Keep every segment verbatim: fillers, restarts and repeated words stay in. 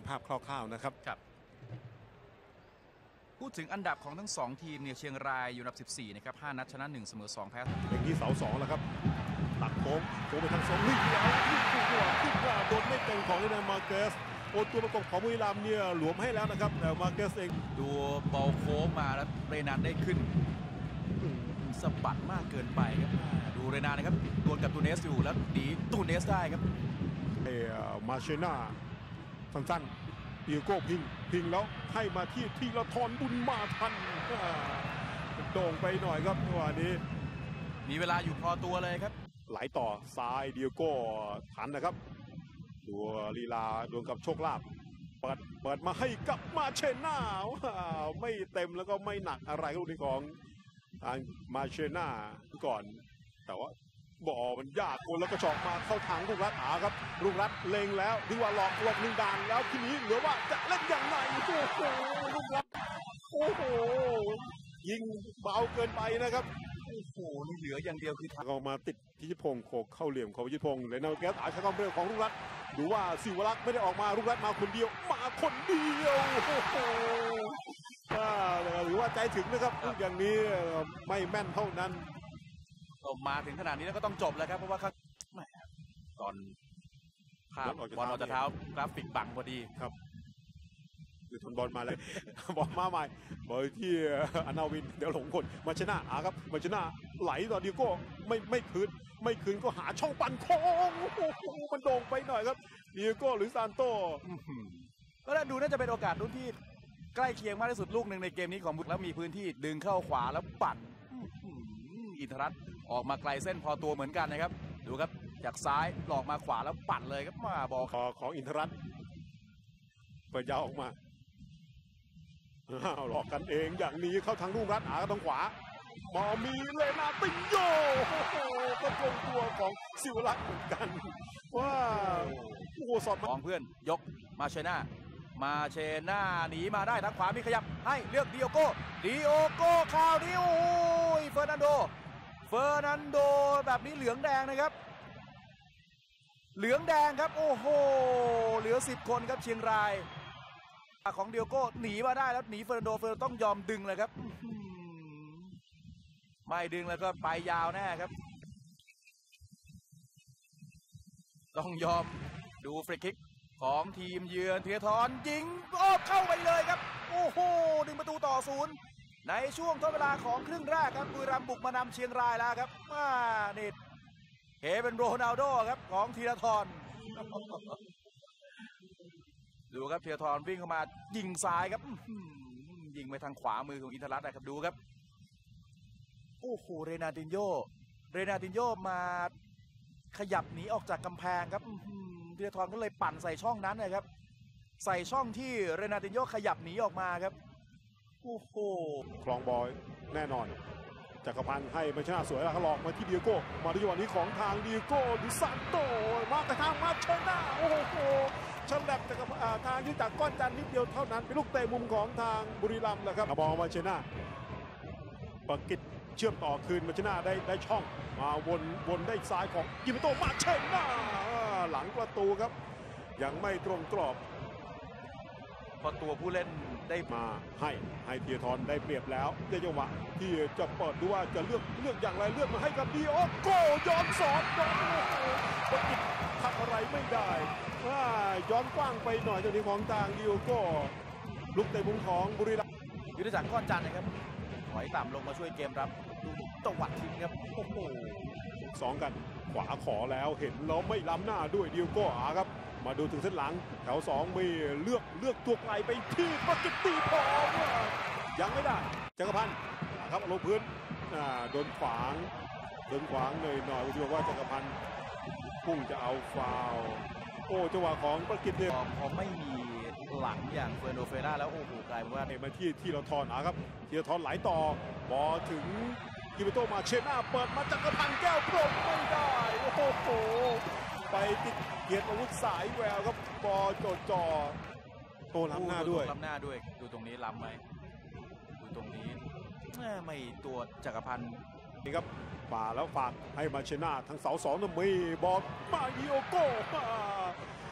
ภาพคร่าวๆนะครับครับพูดถึงอันดับของทั้งสองทีมเนี่ยเชียงรายอยู่อันดับสิบสี่นะครับห้านัดชนะหนึ่งเสมอสองแพ้อย่างที่เสาสองแล้วครับตัดโค้งโค้งไปทางสองวิ่งแล้วขึ้นตัวขึ้นว่าโดนไม่เต็มของเรนัลมาร์เกสโอตัวประกบของบุรีรัมย์เนี่ยหลวมให้แล้วนะครับแต่มาร์เกสเองดูบอลโค้งมาแล้วเรนัลได้ขึ้นสะบัดมากเกินไปครับดูเรนัลนะครับดวลกับตูเนสอยู่แล้วดีตูเนสได้ครับเอมาเชน่าสั้นๆเอียโก้พิงพิงแล้วให้มาที่ทีละทอนบุญมาทันโด่งไปหน่อยครับวันนี้มีเวลาอยู่พอตัวเลยครับไหลต่อซ้ายเดียโก้ทันนะครับดูลีลาดวลกับโชคลาภเปิดเปิดมาให้กับมาเชน่าไม่เต็มแล้วก็ไม่หนักอะไรลูกนี้ของมาเชน่าก่อนแต่ว่าบอลมันยากคนแล้วก็ชอกมาเข้าทางลูกรัดอาครับลูกรัดเล็งแล้วดูว่าหลอกหลบหนึ่งด่านแล้วทีนี้เหลือว่าจะเล่นอย่างไรโอ้โหลูกรัดโอ้โหยิงเบาเกินไปนะครับโอ้โหนี่เหลืออย่างเดียวคือทางออกมาติดพิชิตพงศ์โขกเข้าเหลี่ยมของพิชิตพงศ์เลยนะแกสอาใช้ความเร็วของลูกรัดดูว่าศิวรักษ์ไม่ได้ออกมาลูกรัดมาคนเดียวมาคนเดียวโอ้โหหรือว่าใจถึงนะครับลูกอย่างนี้ไม่แม่นเท่านั้นมาถึงขนาดนี้แล้วก็ต้องจบแล้วครับเพราะว่าเขาตอนภาพบอลออกจากเท้ากราฟิกบังพอดีครับคือทนบอลมาเลยบอลมาใหม่บอลที่อนาวินเดี๋ยวหลงคนมาชนะอาครับมาชนะไหลต่อดิโก้ไม่ไม่คืนไม่คืนก็หาช่องปั่นโค้งมันโด่งไปหน่อยครับดิโก้หรือซานโต้ก็ได้ดูน่าจะเป็นโอกาสรุ่นที่ใกล้เคียงมากที่สุดลูกหนึ่งในเกมนี้ของบุกแล้วมีพื้นที่ดึงเข้าขวาแล้วปั่นอินทรัตน์ออกมาไกลเส้นพอตัวเหมือนกันนะครับดูครับจากซ้ายหลอกมาขวาแล้วปั่นเลยครับมาบอลของอินทรัตน์เปิดยาวออกมาหลอกกันเองอย่างนี้เข้าทางลูกรัดอาทางขวาบอลมีเลนาติโยก็ตรงตัวของศิวรักษ์เหมือนกันว่าโอ้โหสอดมองเพื่อนยกมาเชน่ามาเชน่าหนีมาได้ทางขวามีขยับให้เลือกดิโอโก้ดิโอโก้ข่าวนี้โอ้ยเฟอร์นันโดเฟอร์นันโดแบบนี้เหลืองแดงนะครับเหลืองแดงครับโอ้โหเหลือสิบคนครับเชียงรายของดิโอโก้หนีมาได้แล้วหนีเฟอร์นันโดเฟอร์นันโดต้องยอมดึงเลยครับไม่ดึงแล้วก็ไปยาวแน่ครับต้องยอมดูฟรีคิกของทีมเยือนเทียทรยิงโอ้เข้าไปเลยครับโอ้โหดึงประตูต่อศูนย์ในช่วงทดเวลาของครึ่งแรกครับบุรีรัมย์บุกมานำเชียงรายแล้วครับมานี่เฮเป็นโรนัลโดครับของธีรทรดูครับธีรทรวิ่งเข้ามายิงซ้ายครับยิงไปทางขวามือของอินทรัตน์นะครับดูครับโอ้โหเรนาร์ดินโญเรนาร์ดินโญมาขยับหนีออกจากกำแพงครับธีรทรก็เลยปั่นใส่ช่องนั้นนะครับใส่ช่องที่เรนาร์ดินโญขยับหนีออกมาครับโอ้โหคลองบอลแน่นอนจักรพันธ์ให้มาชนะสวยแล้วเขาหลอกมาที่ดิโก้มาในจังหวะนี้ของทางดิโก้ดิซานโตมาแต่ทางมาเชน่าโอ้โหชันแลบจากทางที่จากก้อนจันนิดเดียวเท่านั้นเป็นลูกเตะมุมของทางบุรีรัมย์นะครับบอลมาเชน่าปากิจเชื่อมต่อคืนมาเชน่าได้ได้ช่องมาวนวนได้ซ้ายของยิมโตมาเชน่าหลังประตูครับยังไม่ตรงกรอบพอตัวผู้เล่นได้มาให้ให้เทียทรได้เปรียบแล้วในจังหวะที่จะเปิดดูว่าจะเลือกเลือกอย่างไรเลือกมาให้กับดิโอโก้ย้อนสอนย้อนปากิจทำอะไรไม่ได้ว่าย้อนกว้างไปหน่อยจากนี้ของทางดิโอโก้ลูกเตะมุมของบุรีรัมย์ยุทธศักดิ์ก้อนจันทร์นะครับถอยต่ำลงมาช่วยเกมรับดูตวัดทิ้งครับโอ้โหสองกันขวาขอแล้วเห็นแล้วไม่ล้ำหน้าด้วยดิโอโก้อาครับมาดูถึงเส้นหลังแถวสองมีเลือกเลือกตัวไกลไปที่ปากิจตีพร้อมยังไม่ได้จักรพันธ์ครับลงพื้นโดนขวางโดนขวางหน่อยหน่อยที่บอกว่าจักรพันธ์พุ่งจะเอาฟาวโอ้จังหวะของปากิจเนี่ยพอไม่มีหลังอย่างเฟอร์โนเฟร่าแล้วโอ้โหกลายเป็นว่ามาที่ที่เราทอนนะครับที่เราทอนไหลต่อบอลถึงกิเมโตมาเชน่าเปิดมาจักรพันธ์แก้วปรบไม่ได้โอ้โหไปติดเกียรติอาวุธสายแววครับบอลโจจอโตล้ำหน้าด้วยล้ำหน้าด้วยดูตรงนี้ล้ำไหมดูตรงนี้ไม่ตัวจักรพันธ์นี่ครับป่าแล้วฝากให้มาเชน่าทั้งเสาสองนะมีบอลมาดิโอโก้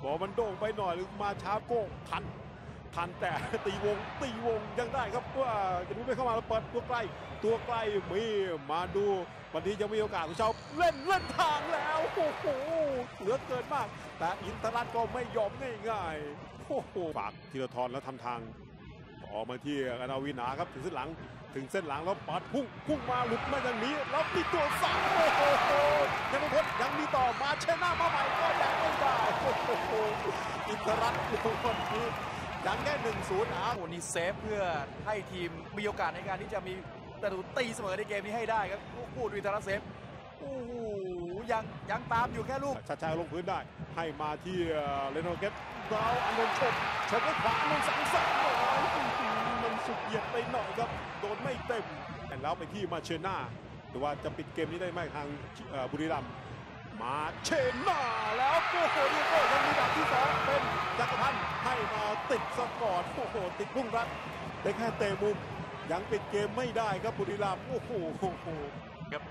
บอลมันโด่งไปหน่อยหรือมาช้าโก้ทันทันแต่ตีวงตีวงยังได้ครับว่าจะดูไม่เข้ามาแล้วเปิดตัวไกลตัวไกลมีมาดูวันนี้จะมีโอกาสของชาวเล่นเล่นทางแล้วโอ้โหเหลือเกินมากแต่อินทรัตน์ก็ไม่ยอมง่ายๆโอ้โหฝากธีรทรแล้วทำทางออกมาที่อนาวินาครับถึงเส้นหลังถึงเส้นหลังแล้วปัดพุ่งพุ่งมาหลุดมาอย่างนี้แล้วมีตัวสามโอ้โหยังไม่พ้นยังมีต่อมาเชน่ามาใหม่ก็ยังไม่ได้โอ้โหอินทรัตน์คนนี้ยังแค่หนึ่งศูนย์อ่ะโอ้นี่เซฟเพื่อให้ทีมมีโอกาสในการที่จะมีประตูตีเสมอในเกมนี้ให้ได้ครับผู้ดูอินทรัตน์เซฟโอ้โหยังยังตามอยู่แค่ลูกชัดชัยลงพื้นได้ให้มาที่เลโนเกตดาวอานนท์ชมชมด้วยขวาอานนท์สังสรรค์โอ้ยมันสุดเหยียดไปหน่อยครับโดนไม่เต็มแต่แล้วไปที่มาเชน่าหรือว่าจะปิดเกมนี้ได้ไหมทางบุรีรัมย์มาเชน่าแล้วโอ้โหเดียโก้ยังมีดาบที่สองเป็นจักรพันธ์ให้มาติดสกอร์โอ้โหติดพุ่งรัดได้แค่เตะมุมยังปิดเกมไม่ได้ครับบุรีรัมย์โอ้โหครับ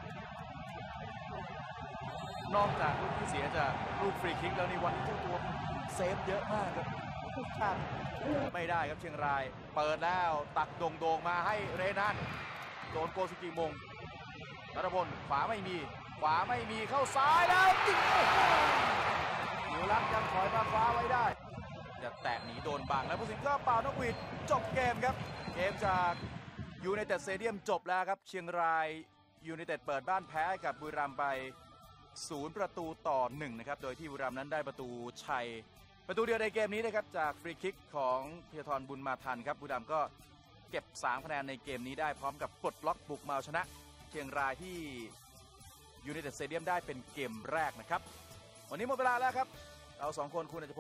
นอกจากลูกที่เสียจากลูกฟรีคิกแล้วในวันนี้เจ้าตัวเซฟเยอะมากครับพลาดไม่ได้ครับเชียงรายเปิดแล้วตักโด่งๆมาให้เรนันโดนโกสุกิมงรัตพลขวาไม่มีขวาไม่มีเข้าซ้ายแล้วจิงหนูรักยังถอยมาคว้าไว้ได้จะแตะหนีโดนบังแล้วผู้สินก็เป่านกหวีดจบเกมครับเกมจากยูไนเต็ดสเตเดียมจบแล้วครับเชียงรายยูไนเต็ดเปิดบ้านแพ้กับบุรีรัมย์ไปศูนย์ประตูต่อหนึ่งนะครับโดยที่บุรีรัมย์นั้นได้ประตูชัยประตูเดียวในเกมนี้นะครับจากฟรีคิกของธีรทรบุญมาทันครับบุรีรัมย์ก็เก็บสามคะแนนในเกมนี้ได้พร้อมกับปลดล็อกบุกมาชนะเชียงรายที่ยูไนเต็ดสเตเดียมได้เป็นเกมแรกนะครับวันนี้หมดเวลาแล้วครับเราสองคนคุณอาจจะ